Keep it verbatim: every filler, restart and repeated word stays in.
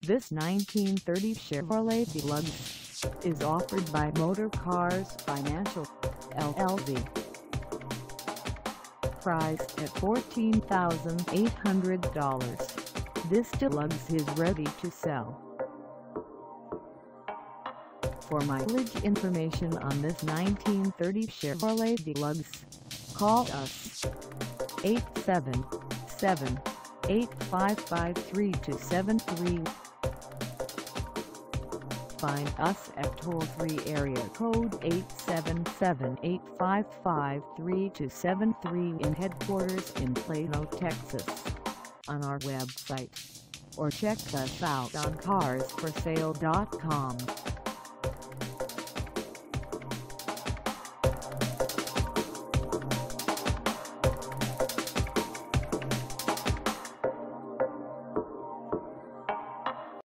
This nineteen thirty Chevrolet Deluxe is offered by Motorcars Financial, L L C. Priced at fourteen thousand eight hundred dollars, this Deluxe is ready to sell. For mileage information on this nineteen thirty Chevrolet Deluxe, call us eight seven seven, eight five five, three two seven three. Find us at toll-free area code eight seven seven, eight five five, three two seven three in headquarters in Plano, Texas, on our website, or check us out on cars for sale dot com.